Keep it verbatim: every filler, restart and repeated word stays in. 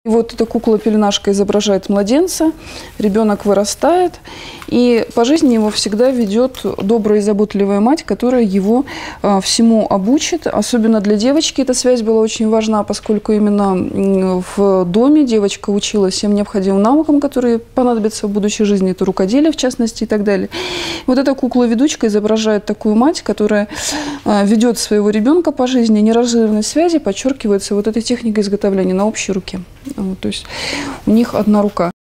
Вот эта кукла-пеленашка изображает младенца, ребенок вырастает, и по жизни его всегда ведет добрая и заботливая мать, которая его а, всему обучит. Особенно для девочки эта связь была очень важна, поскольку именно в доме девочка училась всем необходимым навыкам, которые понадобятся в будущей жизни, это рукоделие в частности и так далее. Вот эта кукла-ведучка изображает такую мать, которая а, ведет своего ребенка по жизни, неразрывность связи подчеркивается вот этой техникой изготовления на общей руке. Вот, то есть у них одна рука.